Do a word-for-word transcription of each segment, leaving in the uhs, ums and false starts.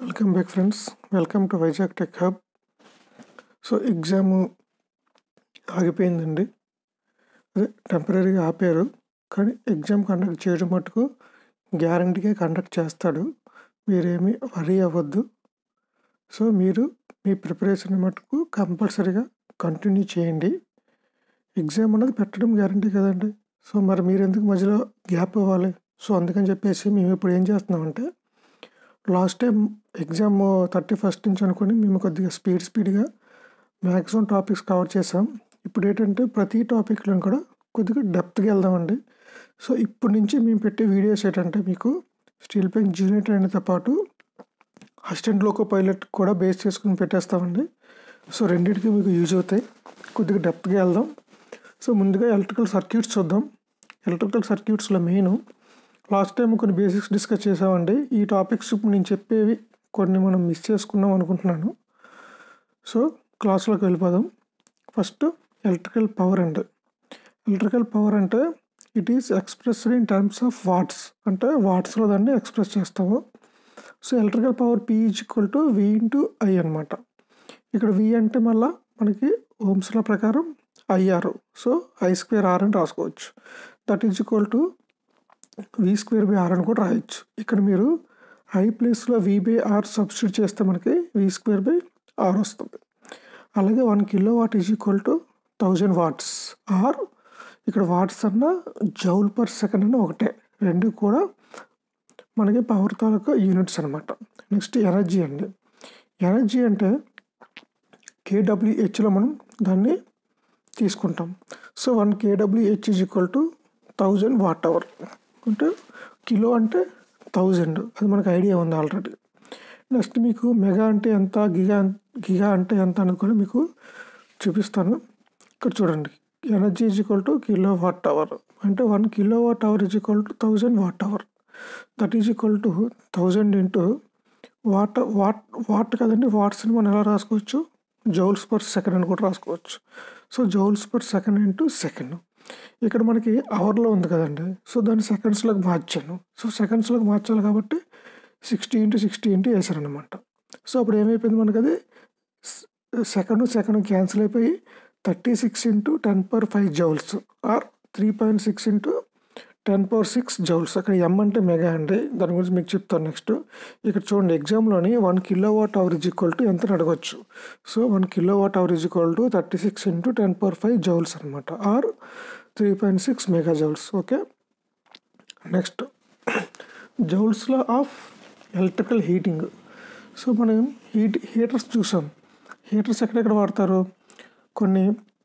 Welcome back friends, welcome to Vizag tech hub. So exam ఆగిపోయిందండి, అదే టెంపరీగా ఆపారు. కానీ ఎగ్జామ్ కండక్ట్ చేయడం మటుకు గ్యారంటీగా కండక్ట్ చేస్తాడు, మీరేమీ వరీ అవ్వద్దు. సో మీరు మీ ప్రిపరేషన్ మటుకు కంపల్సరీగా కంటిన్యూ చేయండి. ఎగ్జామ్ అన్నది పెట్టడం గ్యారంటీ కదండి. సో మరి మీరు ఎందుకు మధ్యలో గ్యాప్ ఇవ్వాలి? సో అందుకని చెప్పేసి మేము ఇప్పుడు ఏం చేస్తున్నామంటే, last time exam thirty first నుంచి అనుకుని మేము కొద్దిగా స్పీడ్ స్పీడ్గా మ్యాక్సిమం టాపిక్స్ కవర్ చేసాం. ఇప్పుడు ఏంటంటే ప్రతి టాపిక్లో కూడా కొద్దిగా డెప్త్గా వెళ్దామండి. సో ఇప్పటి నుంచి మేము పెట్టే వీడియోస్ ఏంటంటే మీకు స్టీల్ పెయింట్ జూనియర్ ట్రైనర్తో పాటు అసిస్టెంట్ లోకో పైలట్ కూడా బేస్ చేసుకుని పెట్టేస్తామండి. సో రెండింటికి మీకు యూజ్ అవుతాయి. కొద్దిగా డెప్త్గా వెళ్దాం. సో ముందుగా ఎలక్ట్రికల్ సర్క్యూట్స్ చూద్దాం. ఎలక్ట్రికల్ సర్క్యూట్స్లో మెయిన్ లాస్ట్ టైం కొన్ని బేసిక్స్ డిస్కస్ చేసామండి. ఈ టాపిక్స్ ఇప్పుడు నేను చెప్పేవి కొన్ని మనం మిస్ చేసుకున్నాం అనుకుంటున్నాను. సో క్లాస్లోకి వెళ్ళిపోదాం. ఫస్ట్ ఎలక్ట్రికల్ పవర్ అండి. ఎలక్ట్రికల్ పవర్ అంటే it is expressed in terms of watts, అంటే వాట్స్లో దాన్ని ఎక్స్ప్రెస్ చేస్తాము. So electrical power P is equal to V into I అనమాట. ఇక్కడ వి అంటే మళ్ళీ మనకి ఓమ్స్ లా ప్రకారం IR, so I square R అని రాసుకోవచ్చు. That is equal to V square by R అని కూడా రాయొచ్చు. ఇక్కడ మీరు ఐ ప్లేస్లో వి బై ఆర్ సబ్స్టిట్యూట్ చేస్తే మనకి వి స్క్వేర్ బై ఆర్ వస్తుంది. అలాగే one kilo watt is equal to thousand watts, or ఇక్కడ వాట్స్ అన్న జౌల్ పర్ సెకండ్ అన్న ఒకటే, రెండు కూడా మనకి పవర్ తాలూకా యూనిట్స్ అనమాట. నెక్స్ట్ ఎనర్జీ అండి. ఎనర్జీ అంటే కేడబ్ల్యూహెచ్లో మనం దాన్ని తీసుకుంటాం. సో వన్ కేడబ్ల్యూహెచ్ is equal to thousand watt hour, అంటే కిలో అంటే థౌజండ్, అది మనకు ఐడియా ఉంది ఆల్రెడీ. నెక్స్ట్ మీకు మెగా అంటే ఎంత, గిగా గిగా అంటే ఎంత అనేది కూడా మీకు చూపిస్తాను. ఇక్కడ చూడండి, energy is equal to kilo watt hour, అంటే one kilo watt hour is equal to thousand watt hour. That is equal to thousand into watt watt watt కదండి, వాట్స్ని మనం ఎలా రాసుకోవచ్చు, జౌల్స్ పర్ సెకండ్ అని కూడా రాసుకోవచ్చు. So joules per second into second. ఇక్కడ మనకి అవర్లో ఉంది కదండి, సో దాన్ని సెకండ్స్లోకి మార్చాను. సో సెకండ్స్లోకి మార్చాలి కాబట్టి సిక్స్టీ ఇంటూ సిక్స్టీ ఇంటూ వేసాను అనమాట. సో అప్పుడు ఏమైపోయింది మనకి, అది సెకండ్ సెకండ్ క్యాన్సిల్ అయిపోయి thirty six into ten power five joules or three point six into ten power six joules. అక్కడ ఎం అంటే మెగా అండి, దాని గురించి మీకు చెప్తాను నెక్స్ట్. ఇక్కడ చూడండి, ఎగ్జామ్లోని one kilo watt hour is equal to ఎంత అడగవచ్చు. So one kilo watt hour is equal to thirty six into ten power five joules అనమాట, or three point six mega joules. Okay, next జౌల్స్లో of electrical heating. So మనం heat heaters చూసాం. Heaters ఎక్కడెక్కడ వాడతారు, కొన్ని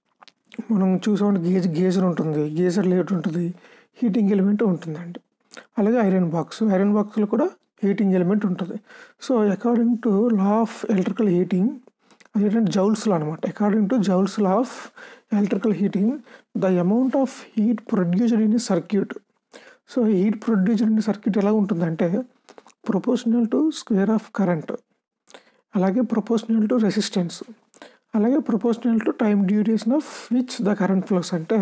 మనం చూసామంటే గేజ్ గేజర్ ఉంటుంది, గేజర్ లేట్ ఉంటుంది, హీటింగ్ ఎలిమెంట్ ఉంటుందండి. అలాగే ఐరన్ బాక్స్, ఐరన్ బాక్స్లో కూడా హీటింగ్ ఎలిమెంట్ ఉంటుంది. So according to law of electrical heating, అదేంటంటే జౌల్స్లో అనమాట. According to joules law of electrical heating, the amount of heat produced in circuit. So heat produced in circuit ఎలా ఉంటుందంటే proportional to square of current, అలాగే proportional to resistance, అలాగే proportional to time duration of which the current flows. అంటే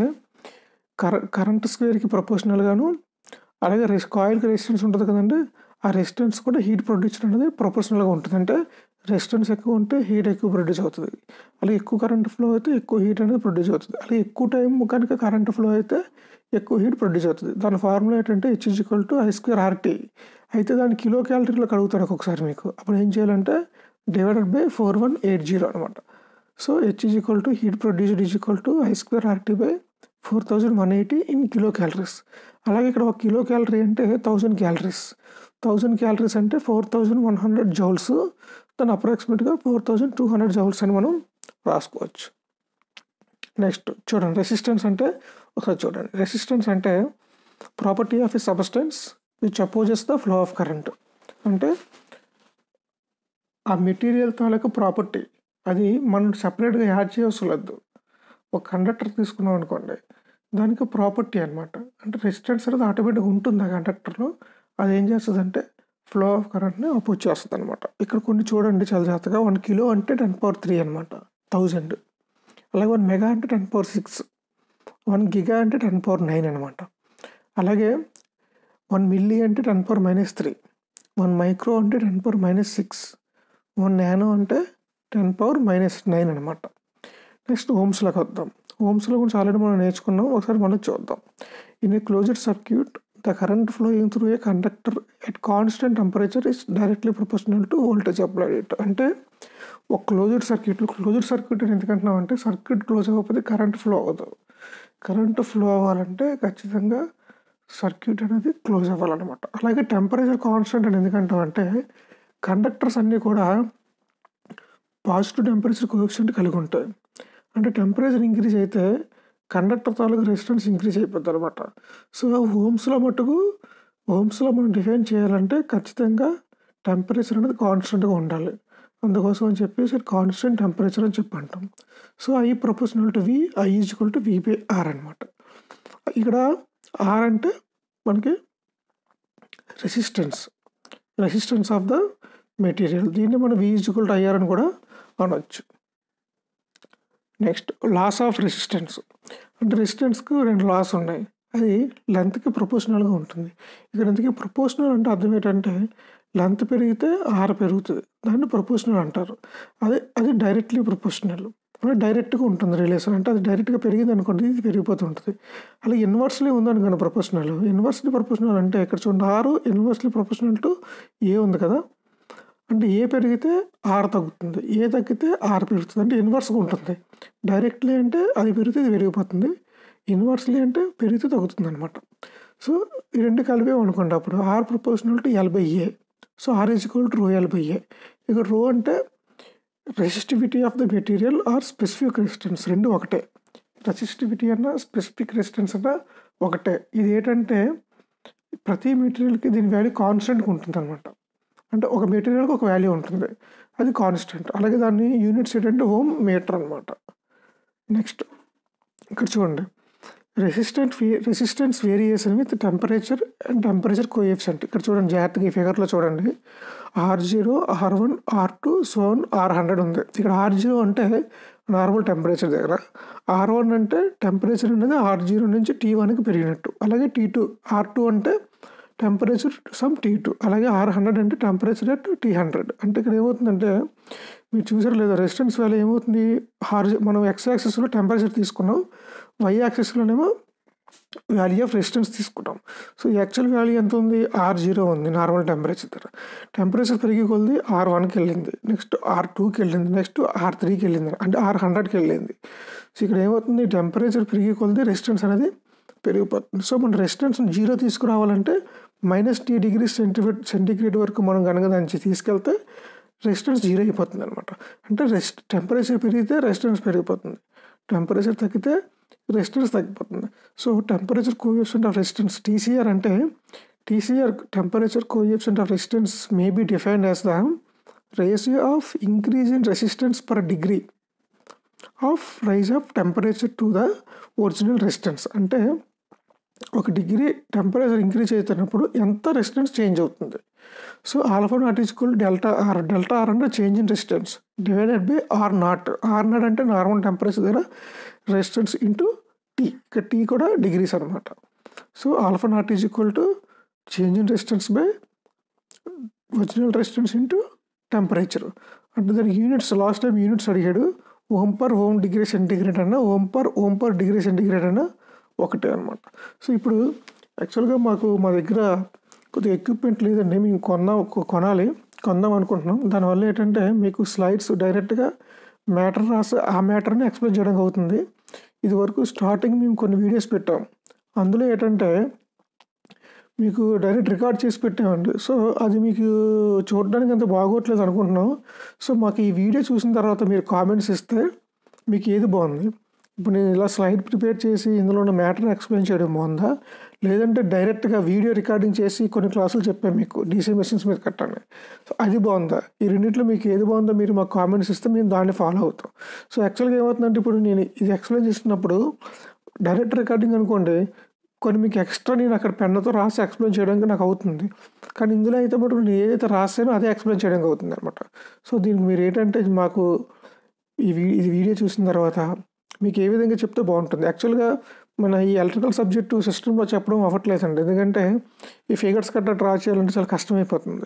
కర current స్క్వేర్కి ప్రొపోర్షనల్గాను, అలాగే రెస్ కాయిల్కి resistance ఉంటుంది కదండి, ఆ రెసిస్టెన్స్ కూడా హీట్ ప్రొడ్యూస్ అనేది ప్రొపోర్షనల్గా ఉంటుంది. అంటే రెసిస్టెన్స్ ఎక్కువ ఉంటే హీట్ ఎక్కువ ప్రొడ్యూస్ అవుతుంది, అలాగే ఎక్కువ కరెంట్ ఫ్లో అయితే ఎక్కువ హీట్ అనేది ప్రొడ్యూస్ అవుతుంది, అలాగే ఎక్కువ టైం కనుక కరెంట్ ఫ్లో అయితే ఎక్కువ హీట్ ప్రొడ్యూస్ అవుతుంది. దాని ఫార్ములా ఏంటంటే H is equal to I square RT. అయితే దాన్ని కిలో క్యాలరీలో కడుగుతాడు ఒక్కొక్కసారి మీకు, అప్పుడు ఏం చేయాలంటే divided by four one eight zero అనమాట. So H is equal to heat produced is equal to I square RT by four thousand one eighty in kilo calories. అలాగే ఇక్కడ ఒక కిలో క్యాలరీ అంటే థౌజండ్ క్యాలరీస్, థౌజండ్ క్యాలరీస్ అంటే four thousand one hundred joules, దాని అప్రాక్సిమేట్గా four thousand two hundred joules అని మనం రాసుకోవచ్చు. నెక్స్ట్ చూడండి, రెసిస్టెన్స్ అంటే ఒకసారి చూడండి. రెసిస్టెన్స్ అంటే property of a substance which opposes the flow of current. అంటే ఆ మెటీరియల్ తాలూకు ప్రాపర్టీ, అది మనం సపరేట్గా యాడ్ చేయవలసి లేదు. ఒక కండక్టర్ తీసుకున్నాం అనుకోండి, దానికి ప్రాపర్టీ అనమాట. అంటే రెసిస్టెన్స్ అనేది ఆటోమేటిక్గా ఉంటుంది ఆ కండక్టర్లో, అది ఏం చేస్తుందంటే ఫ్లో ఆఫ్ కరెంట్ని అపోజ్ చేస్తుంది అనమాట. ఇక్కడ కొన్ని చూడండి చాలా జాగ్రత్తగా, వన్ కిలో అంటే టెన్ పవర్ త్రీ అనమాట, థౌజండ్. అలాగే వన్ మెగా అంటే ten power six, one giga అంటే టెన్ పవర్ నైన్ అనమాట. అలాగే వన్ మిల్లీ అంటే ten power minus three, one micro అంటే ten power minus six, one nano అంటే టెన్ పవర్ మైనస్ నైన్ అనమాట. నెక్స్ట్ ఓమ్స్లోకి వద్దాం. ఓమ్స్లో గురించి ఆల్రెడీ మనం నేర్చుకున్నాం, ఒకసారి మనం చూద్దాం. In a closed circuit the current flowing through a conductor at constant temperature is directly proportional to voltage applied. అంటే ఒక క్లోజ్డ్ సర్క్యూట్లో, క్లోజ్డ్ సర్క్యూట్ అని ఎందుకంటున్నాం అంటే సర్క్యూట్ క్లోజ్ అవ్వకపోతే కరెంట్ ఫ్లో అవ్వదు. కరెంట్ ఫ్లో అవ్వాలంటే ఖచ్చితంగా సర్క్యూట్ అనేది క్లోజ్ అవ్వాలన్నమాట. అలాగే టెంపరేచర్ కాన్స్టెంట్ అని ఎందుకంటామంటే కండక్టర్స్ అన్నీ కూడా పాజిటివ్ టెంపరేచర్ కోఎఫిషియంట్ కలిగి ఉంటాయి. అంటే టెంపరేచర్ ఇంక్రీజ్ అయితే కండక్టర్ తాలూకు రెసిస్టెన్స్ ఇంక్రీజ్ అయిపోద్ది అనమాట. సో ఓమ్స్లో మటుకు ఓమ్స్లో మనం డిఫైన్ చేయాలంటే ఖచ్చితంగా టెంపరేచర్ అనేది కాన్స్టెంట్గా ఉండాలి. అందుకోసం అని చెప్పేసి కాన్స్టెంట్ టెంపరేచర్ అని చెప్పి అంటాం. So I proportional to V, I is equal to V by R అనమాట. ఇక్కడ ఆర్ అంటే మనకి resistance resistance of the material. దీన్ని మనం V is equal to IR అని కూడా అనవచ్చు. Next laws of resistance. అంటే రెసిస్టెన్స్కి రెండు లాస్ ఉన్నాయి. అది లెంత్కి ప్రపోర్షనల్గా ఉంటుంది. ఇక్కడ ఎందుకు ప్రపోర్షనల్ అంటే అర్థం ఏంటంటే లెంత్ పెరిగితే ఆర్ పెరుగుతుంది, దాన్ని ప్రపోర్షనల్ అంటారు. అదే అది డైరెక్ట్లీ ప్రపోర్షనల్ అంటే డైరెక్ట్గా ఉంటుంది రిలేషన్. అంటే అది డైరెక్ట్గా పెరిగింది అనుకోండి, ఇది పెరిగిపోతూ ఉంటుంది. అలాగే ఇన్వర్స్లీ ఉందనుకోండి ప్రపోర్షనల్. ఇన్వర్స్లీ ప్రపోర్షనల్ అంటే ఇక్కడ చూడండి, ఆరు ఇన్వర్స్లీ ప్రపోర్షనల్ టు ఏ ఉంది కదా, అంటే ఏ పెరిగితే ఆర్ తగ్గుతుంది, ఏ తగ్గితే ఆర్ పెరుగుతుంది. అంటే ఇన్వర్స్గా ఉంటుంది. డైరెక్ట్లీ అంటే అది పెరిగితే ఇది పెరిగిపోతుంది, ఇన్వర్స్లీ అంటే పెరిగితే తగ్గుతుంది అనమాట. సో ఈ రెండు కలిపే అనుకోండి, అప్పుడు R proportional to L by A. So R is equal to rho L by A. ఇక్కడ రో అంటే resistivity of the material or specific resistance, రెండు ఒకటే. రెసిస్టివిటీ అన్న స్పెసిఫిక్ రెసిస్టెన్స్ అన్న ఒకటే. ఇది ఏంటంటే ప్రతి మెటీరియల్కి దీని వాల్యూ కాన్స్టెంట్గా ఉంటుంది అనమాట. అంటే ఒక మెటీరియల్కి ఒక వాల్యూ ఉంటుంది, అది కాన్స్టెంట్. అలాగే దాన్ని యూనిట్స్ ఏంటంటే ఓమ్ మీటర్ అనమాట. నెక్స్ట్ ఇక్కడ చూడండి, resistant resistance variation with temperature and temperature coefficient. ఇక్కడ చూడండి జాగ్రత్తగా ఈ ఫిగర్లో చూడండి, R zero, R one, R two, so on R hundred ఉంది. ఇక్కడ ఆర్ జీరో అంటే నార్మల్ టెంపరేచర్ దగ్గర, ఆర్ వన్ అంటే టెంపరేచర్ అనేది ఆర్ జీరో నుంచి టీ వన్కి పెరిగినట్టు, అలాగే టీ టూ, ఆర్ టూ అంటే టెంపరేచర్ సమ్ టీ టూ, అలాగే ఆర్ హండ్రెడ్ అంటే టెంపరేచర్ అట్ టీ హండ్రెడ్. అంటే ఇక్కడ ఏమవుతుందంటే మీరు చూసారు లేదా, రెసిస్టెన్స్ వాల్యూ ఏమవుతుంది, హార్ మనం ఎక్స్ యాక్సెస్లో టెంపరేచర్ తీసుకున్నాం, వై యాక్సెస్లోనేమో వాల్యూ ఆఫ్ రెసిస్టెన్స్ తీసుకుంటాం. సో యాక్చువల్ వాల్యూ ఎంత ఉంది, ఆర్ జీరో ఉంది నార్మల్ టెంపరేచర్ దగ్గర. టెంపరేచర్ పెరిగి కొలిది ఆర్ వన్కి వెళ్ళింది, నెక్స్ట్ ఆర్ టూకి వెళ్ళింది, నెక్స్ట్ ఆర్ త్రీకి వెళ్ళింది, అంటే ఆర్ హండ్రెడ్కి వెళ్ళింది. సో ఇక్కడ ఏమవుతుంది, టెంపరేచర్ పెరిగి కొలిది రెసిస్టెన్స్ అనేది పెరిగిపోతుంది. సో మన రెసిస్టెన్స్ జీరో తీసుకురావాలంటే minus T degree centigrade centigrade వరకు మనం కనుక దాన్ని తీసుకెళ్తే రెసిస్టెన్స్ జీరో అయిపోతుంది అనమాట. అంటే రెస్ట్ టెంపరేచర్ పెరిగితే రెసిస్టెన్స్ పెరిగిపోతుంది, టెంపరేచర్ తగ్గితే రెసిస్టెన్స్ తగ్గిపోతుంది. So temperature coefficient of resistance TCR అంటే TCR temperature coefficient of resistance may be defined as the ratio of increase in resistance per degree of rise of temperature to the original resistance. అంటే ఒక degree temperature increase అవుతున్నప్పుడు ఎంత resistance change అవుతుంది. So alpha naught is equal delta R. Delta R అంటే change in resistance divided by are naught. R naught అంటే normal temperature దగ్గర resistance into T. ఇక్కడ T కూడా డిగ్రీస్ అనమాట. So alpha naught is equal to change in resistance by original resistance into temperature. అంటే దానికి units last time units అడిగాడు, ohm per ohm degree centigrade అన్న ohm per ohm per degree centigrade అన్న ఒకటే అనమాట. So ఇప్పుడు యాక్చువల్గా మాకు మా దగ్గర కొద్దిగా ఎక్విప్మెంట్ లేదండి, మేము కొన్నా కొనాలి కొందాం అనుకుంటున్నాం. దానివల్ల ఏంటంటే మీకు స్లైడ్స్ డైరెక్ట్గా మ్యాటర్ రాసి ఆ మ్యాటర్ని ఎక్స్ప్లెయిన్ చేయడానికి అవుతుంది. ఇది వరకు స్టార్టింగ్ మేము కొన్ని వీడియోస్ పెట్టాం, అందులో ఏంటంటే మీకు డైరెక్ట్ రికార్డ్ చేసి పెట్టామండి. సో అది మీకు చూడడానికి అంత బాగోట్లేదు అనుకుంటున్నాం. సో మాకు ఈ వీడియో చూసిన తర్వాత మీరు కామెంట్స్ ఇస్తే మీకు ఏది బాగుంది, ఇప్పుడు నేను ఇలా స్లైడ్ ప్రిపేర్ చేసి ఇందులో ఉన్న మ్యాటర్ని ఎక్స్ప్లెయిన్ చేయడం బాగుందా, లేదంటే డైరెక్ట్గా వీడియో రికార్డింగ్ చేసి కొన్ని క్లాసులు చెప్పాను మీకు డీసీ మెషిన్స్ మీద కట్టండి, సో అది బాగుందా, ఈ రెండింటిలో మీకు ఏది బాగుందో మీరు మాకు కామెంట్స్ ఇస్తే మేము దాన్ని ఫాలో అవుతాం. సో యాక్చువల్గా ఏమవుతుందంటే ఇప్పుడు నేను ఇది ఎక్స్ప్లెయిన్ చేసినప్పుడు డైరెక్ట్ రికార్డింగ్ అనుకోండి, కొన్ని మీకు ఎక్స్ట్రా నేను అక్కడ పెన్నుతో రాసి ఎక్స్ప్లెయిన్ చేయడానికి నాకు అవుతుంది. కానీ ఇందులో అయితే మటు నేను ఏదైతే రాసానో అదే ఎక్స్ప్లెయిన్ చేయడానికి అవుతుంది అనమాట. సో దీనికి మీరు ఏంటంటే మాకు ఈ ఇది వీడియో చూసిన తర్వాత మీకు ఏ విధంగా చెప్తే బాగుంటుంది. యాక్చువల్గా మన ఈ ఎలక్ట్రికల్ సబ్జెక్టు సిస్టంలో చెప్పడం అవ్వట్లేదండి, ఎందుకంటే ఈ ఫిగర్స్ కట్ట డ్రా చేయాలంటే చాలా కష్టమైపోతుంది.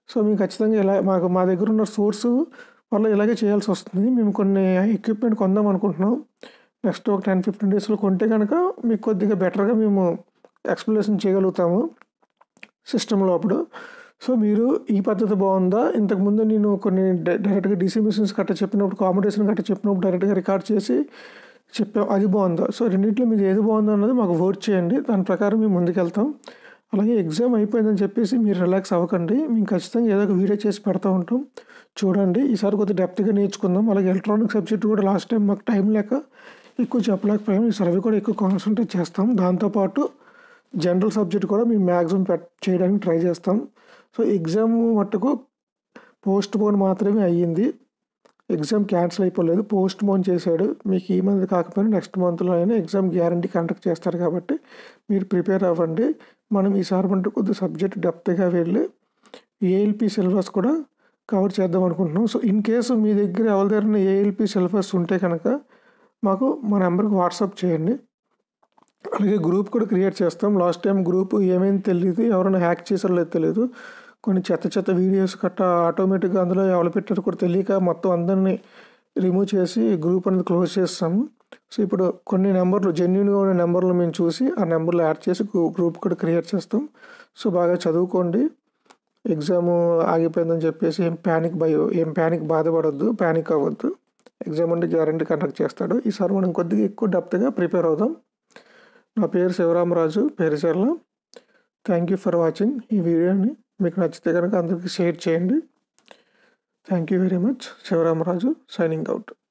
సో మేము ఖచ్చితంగా ఇలా మాకు మా దగ్గర ఉన్న సోర్సు వల్ల ఇలాగే చేయాల్సి వస్తుంది. మేము కొన్ని ఎక్విప్మెంట్ కొందాం అనుకుంటున్నాం. నెక్స్ట్ ఒక టెన్ ఫిఫ్టీన్ డేస్లో కొంటే కనుక మీకు కొద్దిగా బెటర్గా మేము ఎక్స్ప్లెనేషన్ చేయగలుగుతాము సిస్టంలో అప్పుడు. సో మీరు ఈ పద్ధతి బాగుందా, ఇంతకుముందు నేను కొన్ని డైరెక్ట్గా డీసీ మిషన్స్ గట్ట చెప్పినప్పుడు, కాంపిటీషన్ గట్ట చెప్పినప్పుడు డైరెక్ట్గా రికార్డ్ చేసి చెప్పాం, అది బాగుందా? సో రెండింటిలో మీరు ఏది బాగుందో అన్నది మాకు ఓట్ చేయండి, దాని ప్రకారం మేము ముందుకెళ్తాం. అలాగే ఎగ్జామ్ అయిపోయిందని చెప్పేసి మీరు రిలాక్స్ అవ్వకండి, మేము ఖచ్చితంగా ఏదో ఒక వీడియో చేసి పెడతా ఉంటాం, చూడండి. ఈసారి కొద్దిగా డెప్త్గా నేర్చుకుందాం. అలాగే ఎలక్ట్రానిక్ సబ్జెక్ట్ కూడా లాస్ట్ టైం మాకు టైం లేక ఎక్కువ చెప్పలేకపోయాం, ఈసారి అవి కూడా ఎక్కువ కాన్సన్ట్రేట్ చేస్తాం. దాంతోపాటు జనరల్ సబ్జెక్ట్ కూడా మేము మ్యాక్సిమం పెట్ చేయడానికి ట్రై చేస్తాం. సో ఎగ్జామ్ మట్టుకు పోస్ట్ పోన్ మాత్రమే అయ్యింది, ఎగ్జామ్ క్యాన్సిల్ అయిపోలేదు, పోస్ట్ పోన్ చేశాడు. మీకు ఈ మంత్ కాకపోయినా నెక్స్ట్ మంత్లో అయినా ఎగ్జామ్ గ్యారంటీ కండక్ట్ చేస్తారు కాబట్టి మీరు ప్రిపేర్ అవ్వండి. మనం ఈసారి మటు కొద్ది సబ్జెక్ట్ డెప్త్గా వెళ్ళి ఏఎల్పి సిలబస్ కూడా కవర్ చేద్దాం అనుకుంటున్నాం. సో ఇన్ కేసు మీ దగ్గర ఎవరి దగ్గర ఏఎల్పి సిలబస్ ఉంటే కనుక మాకు మా నెంబర్కి వాట్సాప్ చేయండి. అలాగే గ్రూప్ కూడా క్రియేట్ చేస్తాం. లాస్ట్ టైం గ్రూప్ ఏమైంది తెలియదు, ఎవరైనా హ్యాక్ చేసారో లేదు తెలియదు, కొన్ని చెత్త చెత్త వీడియోస్ గట్ట ఆటోమేటిక్గా అందులో ఎవరు పెట్టారో కూడా తెలియక మొత్తం అందరినీ రిమూవ్ చేసి గ్రూప్ అనేది క్లోజ్ చేస్తాము. సో ఇప్పుడు కొన్ని నెంబర్లు జెన్యున్గా ఉన్న నెంబర్లు మేము చూసి ఆ నెంబర్లు యాడ్ చేసి గ్రూప్ కూడా క్రియేట్ చేస్తాం. సో బాగా చదువుకోండి. ఎగ్జామ్ ఆగిపోయిందని చెప్పేసి ఏం ప్యానిక్ భయం ఏం ప్యానిక్ బాధపడొద్దు, ప్యానిక్ అవ్వద్దు. ఎగ్జామ్ అంటే గ్యారంటీ కండక్ట్ చేస్తాడు. ఈసారి మనం కొద్దిగా ఎక్కువ డెప్త్గా ప్రిపేర్ అవుదాం. నా పేరు Sivaramaraju, Perucharla. Thank you for watching. ఈ వీడియోని మీకు నచ్చితే కనుక అందరికీ షేర్ చేయండి. Thank you very much. Sivaramaraju signing out.